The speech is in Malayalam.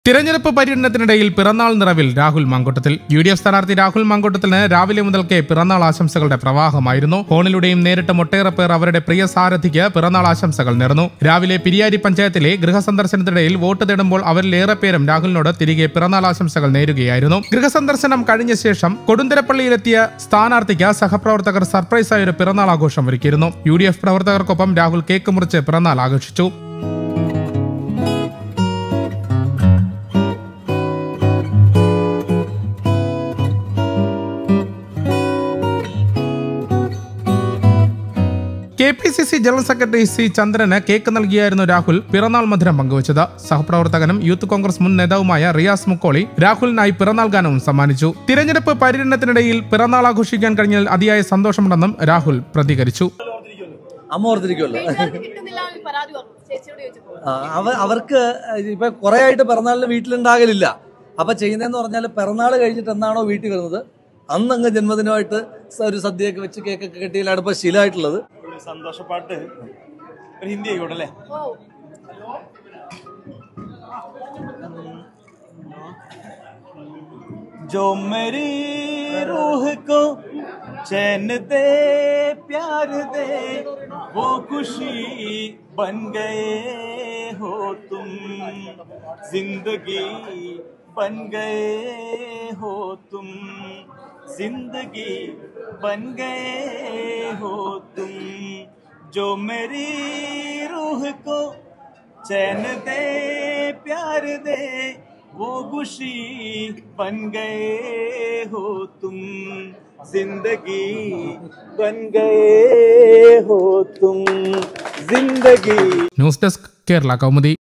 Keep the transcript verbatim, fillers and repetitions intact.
തിരഞ്ഞെടുപ്പ് പര്യടനത്തിനിടയിൽ പിറന്നാൾ നിറവിൽ Rahul Mamkootathil. U D F സ്ഥാനാർത്ഥി രാഹുൽ മാങ്കൂട്ടത്തിന് രാവിലെ മുതൽക്കേ പിറന്നാൾ ആശംസകളുടെ പ്രവാഹമായിരുന്നു. ഫോണിലൂടെയും നേരിട്ട് ഒട്ടേറെ പേർ അവരുടെ പ്രിയ സാരഥിക്ക് പിറന്നാൾ ആശംസകൾ നേർന്നു. രാവിലെ പിരിയാരി പഞ്ചായത്തിലെ ഗൃഹസന്ദർശനത്തിനിടയിൽ വോട്ട് തേടുമ്പോൾ അവരിലേറെ പേരും രാഹുലിനോട് തിരികെ പിറന്നാൾ ആശംസകൾ നേരുകയായിരുന്നു. ഗൃഹസന്ദർശനം കഴിഞ്ഞ ശേഷം കൊടുന്തരപ്പള്ളിയിലെത്തിയ സ്ഥാനാർത്ഥിക്ക് സഹപ്രവർത്തകർ സർപ്രൈസായ ഒരു പിറന്നാൾ ആഘോഷം ഒരുക്കിയിരുന്നു. യു ഡി എഫ് പ്രവർത്തകർക്കൊപ്പം രാഹുൽ കേക്ക് മുറിച്ച് പിറന്നാൾ ആഘോഷിച്ചു. K P C C general secretary C ചന്ദ്രന് കേക്ക് നൽകിയായിരുന്നു രാഹുൽ പിറന്നാൾ മധുരം പങ്കുവച്ചത്. സഹപ്രവർത്തകനും യൂത്ത് കോൺഗ്രസ് മുൻ നേതാവുമായ റിയാസ് മുക്കോളി രാഹുലിനായി പിറന്നാൾ ഗാനവും സമ്മാനിച്ചു. തിരഞ്ഞെടുപ്പ് പര്യടനത്തിനിടയിൽ പിറന്നാൾ ആഘോഷിക്കാൻ കഴിഞ്ഞാൽ അതിയായ സന്തോഷമുണ്ടെന്നും രാഹുൽ പ്രതികരിച്ചു. അവർക്ക് ഇപ്പൊ കുറെ ആയിട്ട് പിറന്നാളിന് വീട്ടിലുണ്ടാകലില്ല. അപ്പൊ ചെയ്യുന്നതെന്ന് പറഞ്ഞാൽ പിറന്നാൾ കഴിഞ്ഞിട്ട് എന്നാണോ വീട്ടിൽ വരുന്നത് അന്നങ്ങ് ജന്മദിനമായിട്ട് ഒരു സദ്യയൊക്കെ വെച്ച് കേക്കൊക്കെ കെട്ടിയിലാണ് ഇപ്പൊ ശീലമായിട്ടുള്ളത്. സന്തോഷപ്പാട്ട് ഒരു ഹിന്ദി ആയിക്കോട്ടല്ലേ. जो मेरी रूह को चैन दे प्यार दे वो खुशी बन गए हो तुम, जिंदगी बन गए हो तुम, जिंदगी बन गए हो तुम, जो मेरी रूह को चैन दे प्यार दे वो खुशी बन गए हो तुम, जिंदगी बन गए हो तुम, जिंदगी. News desk Kerala Kaumudi.